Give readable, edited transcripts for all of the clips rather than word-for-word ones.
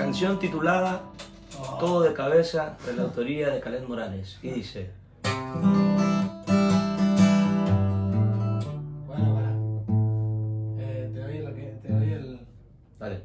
Canción titulada Todo de Cabeza, de la autoría de Khaled Morales. Y dice... Bueno, te doy lo que... Te doy el... Dale.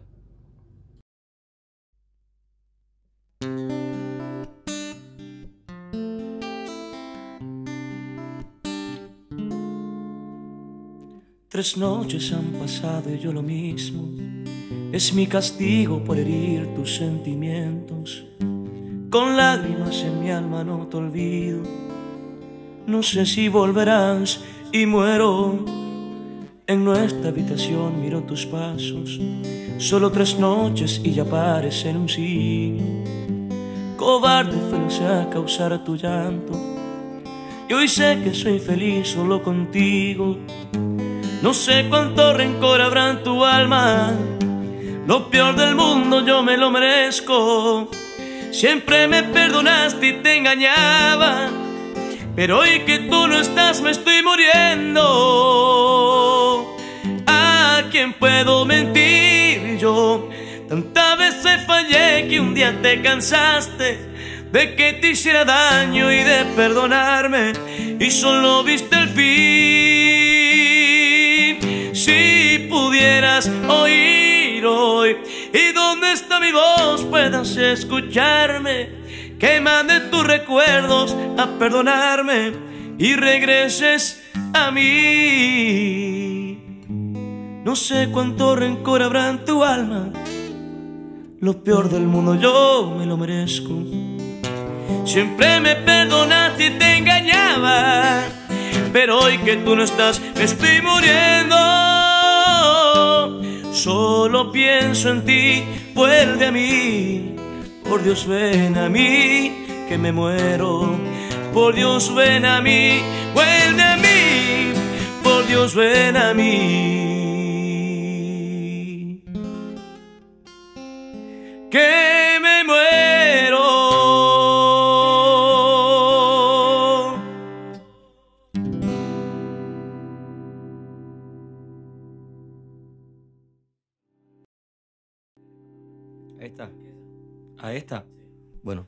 Tres noches han pasado y yo lo mismo. Es mi castigo por herir tus sentimientos. Con lágrimas en mi alma no te olvido. No sé si volverás y muero. En nuestra habitación miro tus pasos. Solo 3 noches y ya parecen un siglo. Cobarde fuese a causar tu llanto. Y hoy sé que soy feliz solo contigo. No sé cuánto rencor habrá en tu alma. Lo peor del mundo yo me lo merezco. Siempre me perdonaste y te engañaba, pero hoy que tú no estás me estoy muriendo. ¿A quién puedo mentir yo? Tantas veces fallé que un día te cansaste de que te hiciera daño y de perdonarme, y solo viste el fin. Si pudieras oír hoy y donde está mi voz puedas escucharme, que mande tus recuerdos a perdonarme y regreses a mí. No sé cuánto rencor habrá en tu alma. Lo peor del mundo yo me lo merezco. Siempre me perdonaste y te engañaba, pero hoy que tú no estás me estoy muriendo. Solo pienso en ti, vuelve a mí. Por Dios ven a mí, que me muero. Por Dios ven a mí, vuelve a mí. Por Dios ven a mí, que me muero. Ahí está. ¿A esta? Bueno,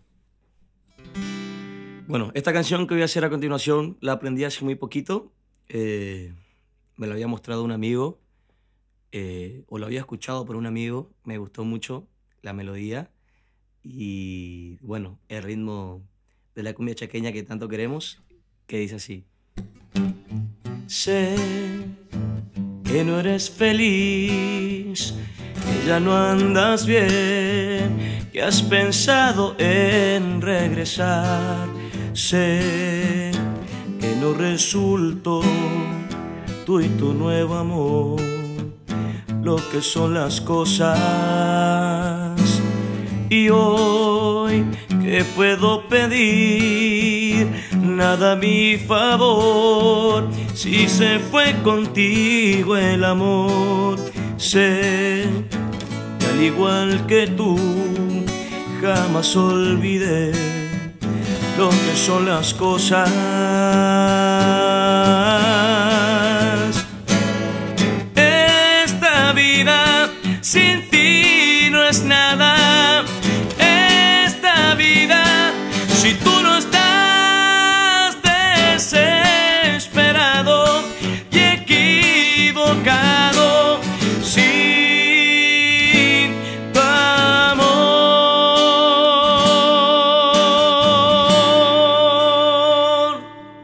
esta canción que voy a hacer a continuación la aprendí hace muy poquito. Me la había mostrado un amigo, o la había escuchado por un amigo. Me gustó mucho la melodía y, bueno, el ritmo de la cumbia chaqueña que tanto queremos, que dice así. Sé que no eres feliz, que ya no andas bien, que has pensado en regresar. Sé que no resultó tú y tu nuevo amor lo que son las cosas. Y hoy, ¿qué puedo pedir? Nada a mi favor, si se fue contigo el amor. Sé que al igual que tú jamás olvidé lo que son las cosas. Esta vida sin ti no es nada. Esta vida, si tú no estás desesperado y equivocado, sin tu amor.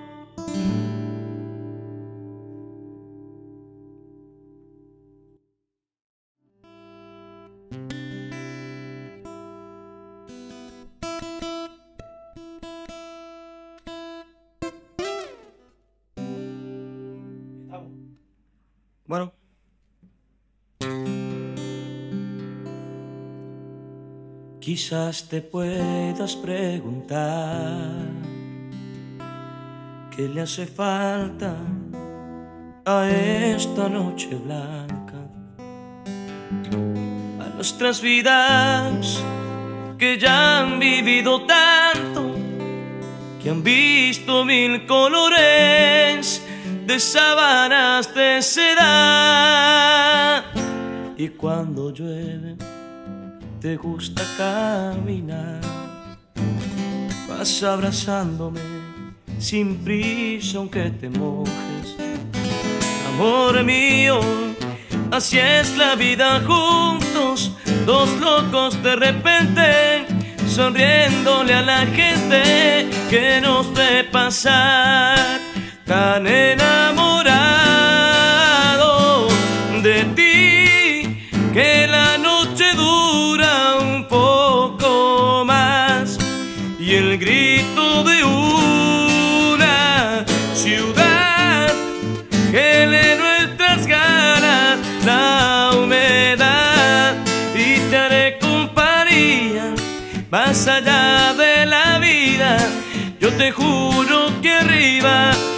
Bueno, quizás te puedas preguntar qué le hace falta a esta noche blanca, a nuestras vidas que ya han vivido tanto, que han visto 1000 colores de sábanas de seda. Y cuando llueve te gusta caminar. Vas abrazándome sin prisa aunque te mojes. Amor mío, así es la vida juntos, dos locos de repente, sonriéndole a la gente que nos ve pasar. Tan enamorado de ti que la noche dura un poco más, y el grito de una ciudad que lee nuestras ganas, la humedad, y te haré compañía más allá de la vida. Yo te juro que arriba